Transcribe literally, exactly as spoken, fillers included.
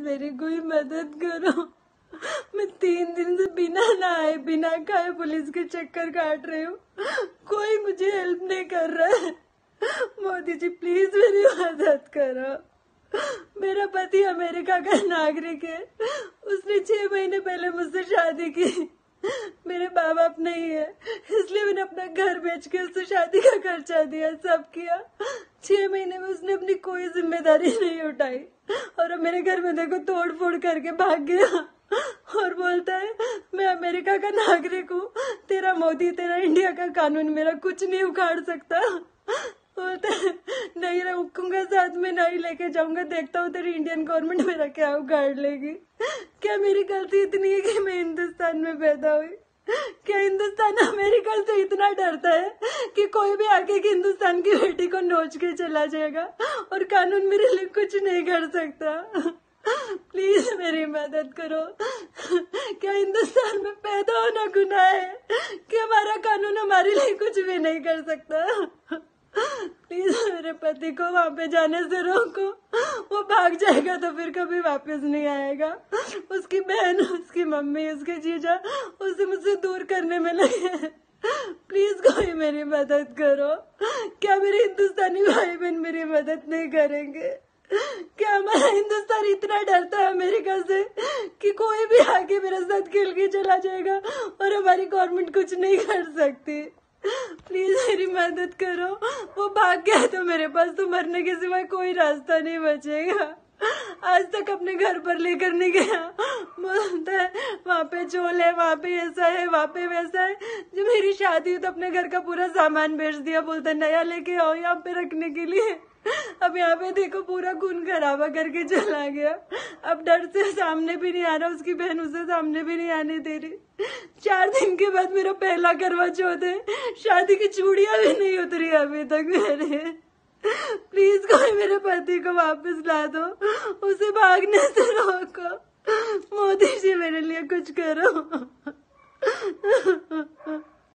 मेरी कोई मदद करो। मैं तीन दिन से बिना नहाए बिना खाए पुलिस के चक्कर काट रही हूँ, कोई मुझे हेल्प नहीं कर रहा है। मोदी जी प्लीज मेरी मदद करो। मेरा पति अमेरिका का नागरिक है, उसने छह महीने पहले मुझसे शादी की। मेरे माँ बाप नहीं है, इसलिए मैंने अपना घर बेच के उससे शादी का खर्चा दिया, सब किया। छह महीने में उसने अपनी कोई जिम्मेदारी नहीं उठाई और अब मेरे घर में देखो तोड़ फोड़ करके भाग गया और बोलता है मैं अमेरिका का नागरिक हूँ, तेरा मोदी तेरा इंडिया का कानून मेरा कुछ नहीं उखाड़ सकता। बोलता है नहीं रुकूंगा, साथ में नहीं लेके जाऊंगा, देखता हूँ तेरी इंडियन गवर्नमेंट मेरा क्या उखाड़ लेगी। क्या मेरी गलती इतनी है कि मैं हिंदुस्तान में पैदा हुई? क्या हिंदुस्तान अमेरिका से इतना डरता है कि कोई भी आके कि हिंदुस्तान की बेटी को नोच के चला जाएगा और कानून मेरे लिए कुछ नहीं कर सकता? प्लीज मेरी मदद करो। क्या हिंदुस्तान में पैदा होना गुनाह है कि हमारा कानून हमारे लिए कुछ भी नहीं कर सकता? प्लीज मेरे पति को वहां पे जाने से रोको, वो भाग जाएगा तो फिर कभी वापस नहीं आएगा। उसकी बहन, उसकी मम्मी, उसके जीजा उसे मुझसे दूर करने में लगे। प्लीज कोई मेरी मदद करो। क्या मेरे हिंदुस्तानी भाई बहन मेरी मदद नहीं करेंगे? क्या हमारा हिंदुस्तान इतना डरता है अमेरिका से कि कोई भी आगे मेरे साथ खेल के चला जाएगा और हमारी गवर्नमेंट कुछ नहीं कर सकती? प्लीज मेरी मदद करो। वो भाग गया तो मेरे पास तो मरने के सिवा कोई रास्ता नहीं बचेगा। आज तक अपने घर पर लेकर नहीं गया, बोलता है वहाँ पे चोल है, वहाँ पे ऐसा है, वहाँ पे वैसा है। जब मेरी शादी हुई तो अपने घर का पूरा सामान बेच दिया, बोलता नया लेके आओ यहाँ पे रखने के लिए। अब यहाँ पे देखो पूरा खून खराबा करके चला गया। अब डर से सामने भी नहीं आ रहा, उसकी बहन उसे सामने भी नहीं आने दे रही। चार दिन के बाद मेरा पहला करवा चौथ है, शादी की चूड़ियां भी नहीं उतरी अभी तक मेरे। प्लीज कोई मेरे पति को वापस ला दो, उसे भागने से रोको। मोदी जी मेरे लिए कुछ करो।